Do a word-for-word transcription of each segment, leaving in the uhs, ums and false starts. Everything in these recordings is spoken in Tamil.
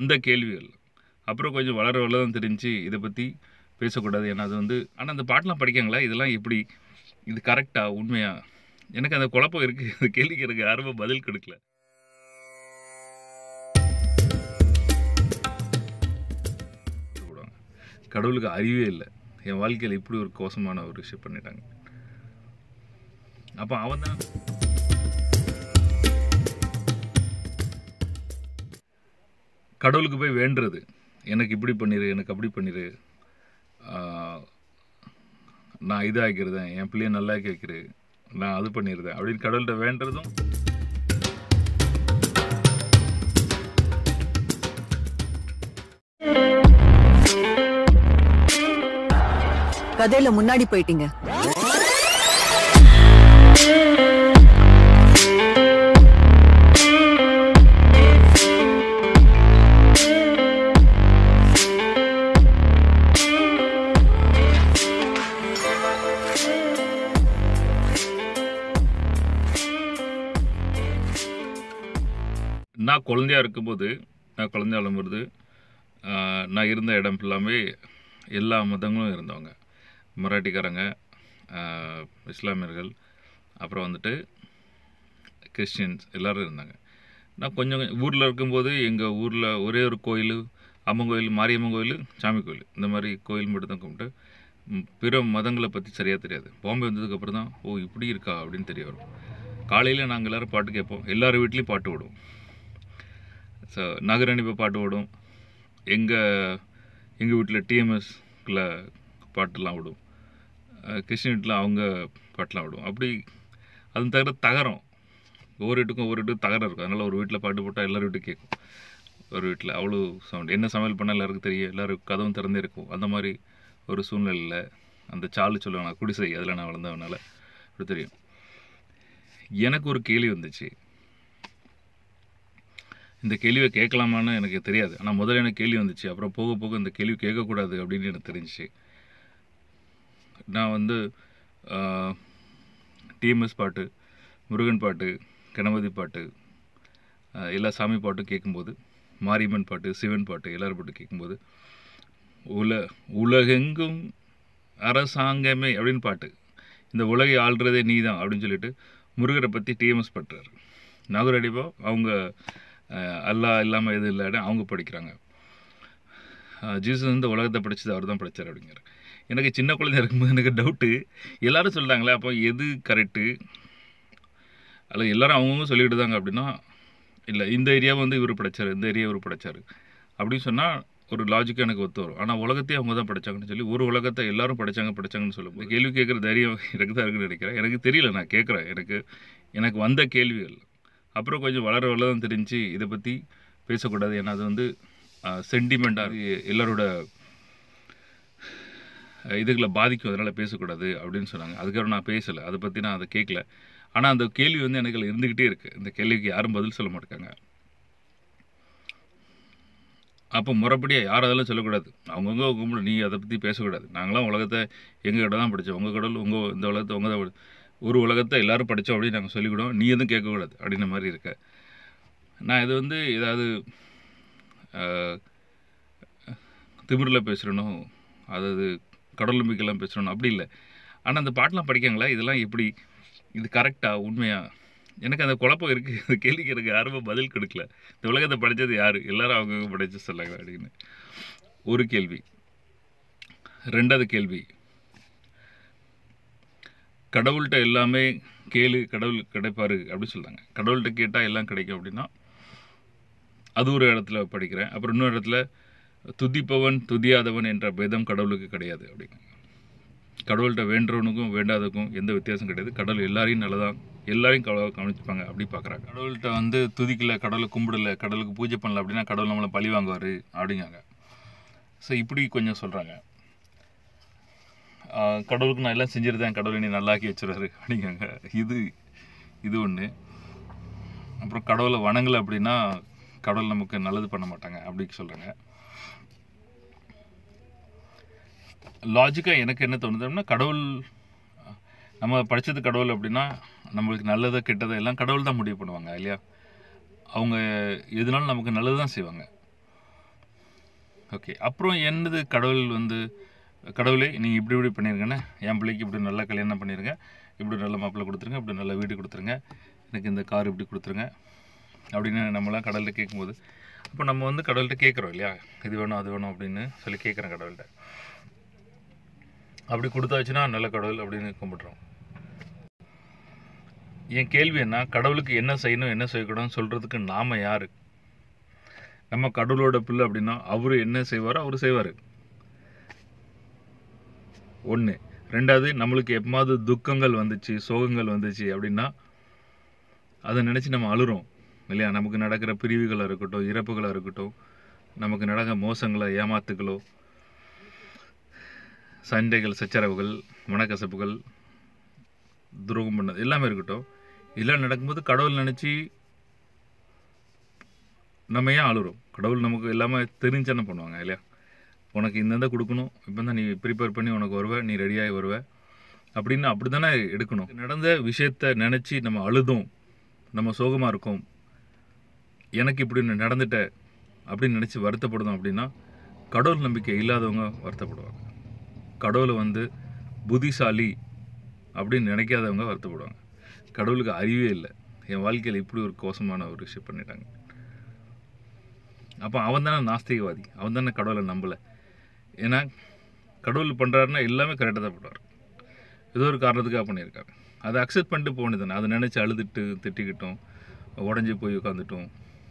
அந்த கேள்விகள் அப்புறம் கொஞ்சம் வளர வளர தான் தெரிஞ்சு இதை பற்றி பேசக்கூடாது. ஏன்னா அது வந்து ஆனால் அந்த பாட்டெலாம் படிக்காங்களா, இதெல்லாம் எப்படி, இது கரெக்டாக உண்மையா, எனக்கு அந்த குழப்பம் இருக்குது. அந்த கேள்விக்கு எனக்கு யாருமே பதில் கொடுக்கல. கடவுளுக்கு அறிவே இல்லை, என் வாழ்க்கையில் இப்படி ஒரு கோசமான ஒரு விஷயம் பண்ணிட்டாங்க. அப்போ அவன் தான் கடவுளுக்கு போய் வேண்டுறது, எனக்கு இப்படி பண்ணிடு, எனக்கு அப்படி பண்ணிடு, நான் இது ஆக்கிடுறேன், என் பிள்ளைய நல்லா கேட்குறேன், நான் அது பண்ணிடுறேன் அப்படின்னு கடவுள்கிட்ட வேண்டுறதும் கதையில முன்னாடி போயிட்டீங்க. நான் குழந்தையா இருக்கும்போது, நான் குழந்தையா வரும்போது நான் இருந்த இடம் ஃபுல்லாமே எல்லா மதங்களும் இருந்தவங்க. மராட்டிக்காரங்க, இஸ்லாமியர்கள், அப்புறம் வந்துட்டு கிறிஸ்டின்ஸ் எல்லோரும் இருந்தாங்க. நான் கொஞ்சம் ஊரில் இருக்கும்போது எங்கள் ஊரில் ஒரே ஒரு கோயில், அம்மன் கோயில், மாரியம்மன் கோயில், சாமி கோயில், இந்த மாதிரி கோயில் மட்டும் தான் கும்பிட்டு பிற மதங்களை பற்றி சரியாக தெரியாது. பாம்பே வந்ததுக்கப்புறம் தான் ஓ இப்படி இருக்கா அப்படின்னு தெரிய வரும். காலையில் நாங்கள் எல்லோரும் பாட்டு கேட்போம், எல்லார் வீட்லேயும் பாட்டு ஓடும். ஸோ நகரணிப்பை பாட்டு ஓடும், எங்கள் எங்கள் வீட்டில் டிஎம்எஸ்ல பாட்டுலாம் விடும், கிறிஸ்டின் வீட்டில் அவங்க பாட்டெலாம் விடும். அப்படி அது தவிர தகரம், ஒவ்வொரு வீட்டுக்கும் ஒவ்வொரு வீட்டுக்கும் தகரம் இருக்கும். அதனால் ஒரு வீட்டில் பாட்டு போட்டால் எல்லோரும் வீட்டுக்கு கேட்கும். ஒரு வீட்டில் அவ்வளோ சவுண்ட், என்ன சமையல் பண்ணால் எல்லாருக்கும் தெரியும், எல்லோரும் கதவும் திறந்தே இருக்கும். அந்த மாதிரி ஒரு சூழ்நிலையில் அந்த சாலு சொல்லுவாங்க, குடிசை, அதில் நான் வளர்ந்தவனால அப்படி தெரியும். எனக்கு ஒரு கேள்வி வந்துச்சு, இந்த கேள்வியை கேட்கலாமான்னு எனக்கு தெரியாது. ஆனால் முதல்ல எனக்கு கேள்வி வந்துச்சு, அப்புறம் போக போக இந்த கேள்வி கேட்கக்கூடாது அப்படின்னு எனக்கு தெரிஞ்சிச்சு. நான் வந்து டிஎம்எஸ் பாட்டு, முருகன் பாட்டு, கணபதி பாட்டு, எல்லா சாமி பாட்டும் கேட்கும்போது, மாரியம்மன் பாட்டு, சிவன் பாட்டு, எல்லாரும் பாட்டு கேட்கும்போது, உல உலகெங்கும் அரசாங்கமே அப்படின்னு பாட்டு, இந்த உலகை ஆள்றதே நீ தான் அப்படின்னு சொல்லிட்டு முருகரை பற்றி டிஎம்எஸ் பாட்டுறாரு. நாகரடிப்போ அவங்க அல்லா இல்லாமல் எது இல்லாத அவங்க படிக்கிறாங்க. ஜீசஸ் வந்து உலகத்தை படித்தது அவர் தான் படித்தார் அப்படிங்கிற. எனக்கு சின்ன குழந்தை இருக்கும்போது எனக்கு டவுட்டு, எல்லோரும் சொல்கிறாங்களே அப்போ எது கரெக்டு, அதில் எல்லோரும் அவங்கவுங்க சொல்லிக்கிட்டு தாங்க அப்படின்னா, இல்லை இந்த ஏரியாவை வந்து இவர் படித்தார், இந்த ஏரியா இவர் படித்தார் அப்படின்னு சொன்னால் ஒரு லாஜிக்காக எனக்கு ஒத்து வரும். ஆனால் உலகத்தையே அவங்க தான் படித்தாங்கன்னு சொல்லி ஒரு உலகத்தை எல்லோரும் படித்தாங்க படித்தாங்கன்னு சொல்லும்போது கேள்வி கேட்குற தைரியம் எனக்கு தான் இருக்குன்னு நினைக்கிறேன். எனக்கு தெரியல, நான் கேட்குறேன். எனக்கு எனக்கு வந்த கேள்விகள் அப்புறம் கொஞ்சம் வளர வளர தான் தெரிஞ்சு இதை பற்றி பேசக்கூடாது. ஏன்னா அது வந்து சென்டிமெண்ட்டாக எல்லோரோட இதுகளை பாதிக்கும், அதனால் பேசக்கூடாது அப்படின்னு சொன்னாங்க. அதுக்கப்புறம் நான் பேசலை, அதை பற்றி நான் அதை கேட்கல. ஆனால் அந்த கேள்வி வந்து எனக்கு இருந்துக்கிட்டே இருக்குது. இந்த கேள்விக்கு யாரும் பதில் சொல்ல மாட்டாங்க. அப்போ முறைப்படியாக யார் அதெல்லாம் சொல்லக்கூடாது, அவங்கவுங்க கும்பிடு, நீ அதை பற்றி பேசக்கூடாது, நாங்களாம் உலகத்தை எங்கள் கடை தான் படித்தோம், உங்கள் கடவுள் உங்கள் இந்த உலகத்தை உங்கள் தான் ஒரு உலகத்தை எல்லோரும் படித்தோம் அப்படின்னு நாங்கள் சொல்லிவிடுவோம், நீ எதுவும் கேட்கக்கூடாது அப்படின்ற மாதிரி இருக்க. நான் இது வந்து ஏதாவது திமிரில் பேசுகிறனோ, அதாவது கடவுள் நம்பிக்கைலாம் பேசுகிறனோ அப்படி இல்லை. ஆனால் அந்த பாட்டெலாம் படிக்காங்களா, இதெல்லாம் எப்படி, இது கரெக்டாக உண்மையா, எனக்கு அந்த குழப்பம் இருக்குது. அந்த கேள்விக்கு எனக்கு யாருமே பதில் கொடுக்கல. இந்த உலகத்தை படித்தது யார், எல்லோரும் அவங்க படித்து சொல்லாங்க அப்படின்னு ஒரு கேள்வி. ரெண்டாவது கேள்வி, கடவுள்கிட்ட எல்லாமே கேளு, கடவுள் கிடைப்பாரு அப்படின்னு சொல்கிறாங்க. கடவுள்கிட்ட கேட்டால் எல்லாம் கிடைக்கும் அப்படின்னா அது ஒரு இடத்துல படிக்கிறேன். அப்புறம் இன்னொரு இடத்துல துதிப்பவன் துதியாதவன் என்ற பேதம் கடவுளுக்கு கிடையாது அப்படிங்க. கடவுள்கிட்ட வேண்டுறவனுக்கும் வேண்டாததுக்கும் எந்த வித்தியாசம் கிடையாது. கடவுள் எல்லாரையும் நல்லதான், எல்லாரையும் கவனிச்சுப்பாங்க அப்படி பார்க்குறாங்க. கடவுள்கிட்ட வந்து துதிக்கல, கடவுளை கும்பிடல, கடவுளுக்கு பூஜை பண்ணல அப்படின்னா கடவுள் நம்மளை பழி வாங்குவார் அப்படிங்காங்க. ஸோ இப்படி கொஞ்சம் சொல்கிறாங்க. கடவுளுக்கு நான் எல்லாம் செஞ்சுருந்தேன், கடவுளை நீ நல்லாக்கி வச்சுருவாரு அப்படிங்காங்க. இது இது ஒன்று. அப்புறம் கடவுளை வணங்கலை அப்படின்னா கடவுள் நமக்கு நல்லது பண்ண மாட்டாங்க அப்படி சொல்கிறாங்க. லாஜிக்காக எனக்கு என்ன தோணுது அப்படின்னா, கடவுள் நம்ம படித்தது கடவுள் அப்படின்னா நம்மளுக்கு நல்லதை கெட்டதை எல்லாம் கடவுள் தான் முடிவு பண்ணுவாங்க இல்லையா. அவங்க எதுனாலும் நமக்கு நல்லது தான் செய்வாங்க. ஓகே. அப்புறம் என்னது கடவுள் வந்து கடவுளே நீங்கள் இப்படி இப்படி பண்ணியிருக்கேன்னு என் பிள்ளைக்கு இப்படி நல்லா கல்யாணம் பண்ணிடுங்க, இப்படி நல்ல மாப்பிள்ளை கொடுத்துருங்க, இப்படி நல்ல வீடு கொடுத்துருங்க, எனக்கு இந்த கார் இப்படி கொடுத்துருங்க அப்படின்னு நம்மளாம் கடவுள்கிட்ட கேட்கும்போது அப்போ நம்ம வந்து கடவுள்கிட்ட கேட்குறோம் இல்லையா, இது வேணும் அது வேணும் அப்படின்னு சொல்லி கேட்குறேன் கடவுள்கிட்ட. அப்படி கொடுத்தாச்சுன்னா நல்ல கடவுள் அப்படின்னு கும்பிட்றோம். என் கேள்வி என்ன, கடவுளுக்கு என்ன செய்யணும் என்ன செய்யக்கூடாதுன்னு சொல்கிறதுக்கு நாம் யார்? நம்ம கடவுளோட பிள்ளை அப்படின்னா அவர் என்ன செய்வாரோ அவர் செய்வார். ஒன்று. ரெண்டாவது, நம்மளுக்கு எப்போது துக்கங்கள் வந்துச்சு சோகங்கள் வந்துச்சு அப்படின்னா அதை நினச்சி நம்ம அழுறோம் இல்லையா. நமக்கு நடக்கிற பிரிவுகளாக இருக்கட்டும், இறப்புகளாக இருக்கட்டும், நமக்கு நடக்கிற மோசங்களோ ஏமாத்துக்களோ சண்டைகள் சச்சரவுகள் மனக்கசப்புகள் துரோகம் பண்ணது எல்லாமே இருக்கட்டும், இதெல்லாம் நடக்கும்போது கடவுள் நினச்சி நம்ம ஏன் அழுறோம்? கடவுள் நமக்கு எல்லாமே தெரிஞ்சானே பண்ணுவாங்க இல்லையா. உனக்கு இந்தந்த கொடுக்கணும், இப்போ தான் நீ ப்ரிப்பேர் பண்ணி உனக்கு வருவ, நீ ரெடியாகி வருவ அப்படின்னு அப்படி தானே எடுக்கணும். நடந்த விஷயத்தை நினச்சி நம்ம அழுதும் நம்ம சோகமாக இருக்கோம், எனக்கு இப்படி நடந்துட்ட அப்படின்னு நினச்சி வருத்தப்படுதோம் அப்படின்னா கடவுள் நம்பிக்கை இல்லாதவங்க வருத்தப்படுவாங்க. கடவுளை வந்து புத்திசாலி அப்படின்னு நினைக்காதவங்க வருத்தப்படுவாங்க. கடவுளுக்கு அறிவே இல்லை, என் வாழ்க்கையில் இப்படி ஒரு கோசமான ஒரு விஷயம் பண்ணிட்டாங்க. அப்போ அவன் தானே நாஸ்திகவாதி, அவன் தானே கடவுளை நம்பலை. ஏன்னா கடவுள் பண்ணுறாருன்னா எல்லாமே கரெக்டாக தான் பண்ணுவார், ஏதோ ஒரு காரணத்துக்காக பண்ணியிருக்காரு. அதை அக்செப்ட் பண்ணிட்டு போனது தானே. அதை நினச்சி அழுதுட்டு திட்டிக்கிட்டோம், உடஞ்சி போய் உட்காந்துட்டோம்,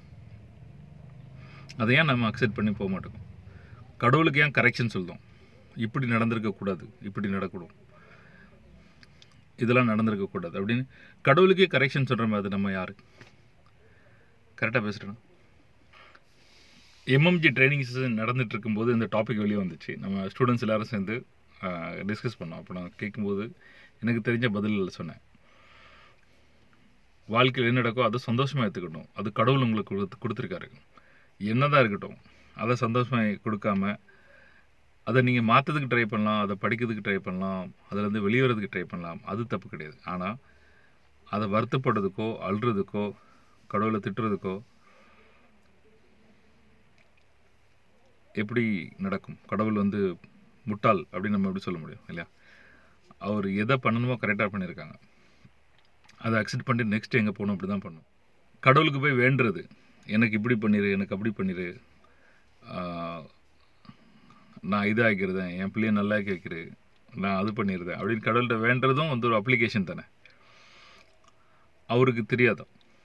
அதை ஏன் நம்ம அக்செப்ட் பண்ணி போக மாட்டோம்? கடவுளுக்கு ஏன் கரெக்ஷன் சொல்லுவோம்? இப்படி நடந்திருக்கக்கூடாது, இப்படி நடக்கணும், இதெல்லாம் நடந்திருக்கக்கூடாது அப்படின்னு கடவுளுக்கே கரெக்ஷன் சொல்கிற மாதிரி நம்ம யார்? கரெக்டாக பேசுகிறேன். எம்எம்ஜி ட்ரைனிங் செஷன் நடந்துட்டு இருக்கும்போது இந்த டாபிக் வெளியே வந்துச்சு. நம்ம ஸ்டூடெண்ட்ஸ் எல்லோரும் சேர்ந்து டிஸ்கஸ் பண்ணோம். அப்போ நான் கேட்கும்போது எனக்கு தெரிஞ்ச பதில்கள் சொன்னேன். வாழ்க்கையில் என்ன நடக்கோ அதை சந்தோஷமாக எடுத்துக்கணும், அது கடவுள் உங்களுக்கு கொடுத்து கொடுத்துருக்காரு என்னதான் இருக்கட்டும், அதை சந்தோஷமாக கொடுக்காம அதை நீங்கள் மாற்றதுக்கு ட்ரை பண்ணலாம், அதை படிக்கிறதுக்கு ட்ரை பண்ணலாம், அதிலேருந்து வெளியேறதுக்கு ட்ரை பண்ணலாம், அது தப்பு கிடையாது. ஆனால் அதை வருத்தப்படுறதுக்கோ அழுறதுக்கோ கடவுளை திட்டுறதுக்கோ எப்படி நடக்கும்? கடவுள் வந்து முட்டாள் அப்படின்னு நம்ம எப்படி சொல்ல முடியும் இல்லையா. அவர் எதை பண்ணணுமோ கரெக்டாக பண்ணியிருக்காங்க, அதை அக்செப்ட் பண்ணிட்டு நெக்ஸ்ட் எங்கே போகணும் அப்படி தான் பண்ணணும். கடவுளுக்கு போய் வேண்டுறது, எனக்கு இப்படி பண்ணிடு, எனக்கு அப்படி பண்ணிடு, நான் இதாக ஆக்கிடுறேன், என் பிள்ளைய நல்லா கேட்குறேன், நான் அது பண்ணிடுறேன் அப்படின்னு கடவுள்கிட்ட வேண்டுறதும் வந்து ஒரு அப்ளிகேஷன் தானே. அவருக்கு தெரியாதோ,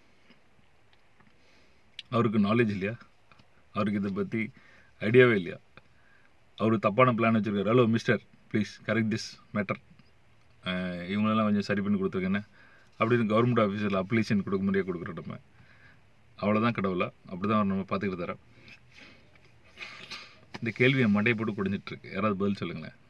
அவருக்கு நாலேஜ் இல்லையா, அவருக்கு இதை பற்றி ஐடியாவே இல்லையா, அவர் தப்பான பிளான் வச்சுருக்காரு. Hello mister, please correct this matter, இவங்களெல்லாம் கொஞ்சம் சரி பண்ணி கொடுத்துருக்கேன்னு அப்படின்னு கவர்மெண்ட் ஆஃபீஸில் அப்ளிகேஷன் கொடுக்க முடியாது கொடுக்குறோம் நம்ம. அவ்வளோதான் கடவுளா? அப்படி தான் அவர் நம்ம பார்த்துக்கிட்டு தரோம். இந்த கேள்வியை மண்டையை போட்டு குடிஞ்சிட்ருக்கு. யாராவது பதில் சொல்லுங்களேன்.